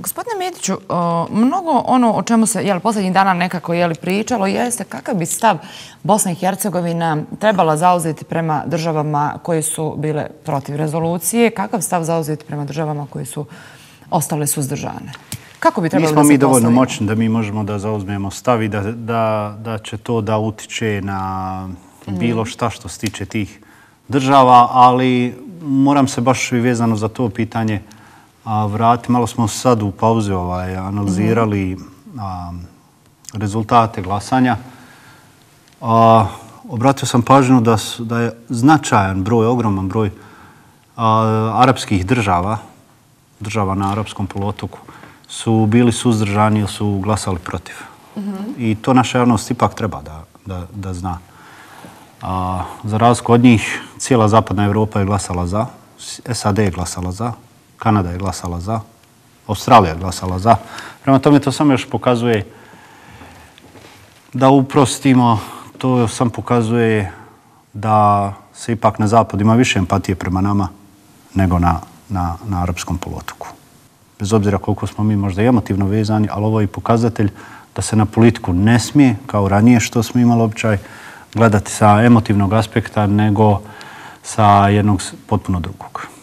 Gospodine Mitiću, mnogo ono o čemu se posljednjih dana nekako pričalo jeste kakav bi stav Bosna i Hercegovina trebala zauzeti prema državama koje su bile protiv rezolucije, kakav stav zauzeti prema državama koje su ostale suzdržane. Kako bi trebalo da se postavimo? Nismo mi dovoljno moćni da mi možemo da zauzmemo stav i da će to da utiče na bilo šta što se tiče tih država, ali moram se baš i vezano za to pitanje vratiti. Malo smo sad u pauzi analizirali rezultate glasanja. Obratio sam pažnju da je značajan broj, ogroman broj arapskih država na arapskom poluotoku su bili suzdržani ili su glasali protiv. I to naša javnost ipak treba da zna. Za razliku od njih, cijela zapadna Evropa je glasala za, SAD je glasala za, Kanada je glasala za, Australija je glasala za. Prema tome to samo još pokazuje da uprostimo, to sam pokazuje da se ipak na zapadu ima više empatije prema nama nego na arapskom poluotoku. Bez obzira koliko smo mi možda emotivno vezani, ali ovo je i pokazatelj da se na politiku ne smije, kao ranije što smo imali običaj, gledati sa emotivnog aspekta nego sa jednog potpuno drugog.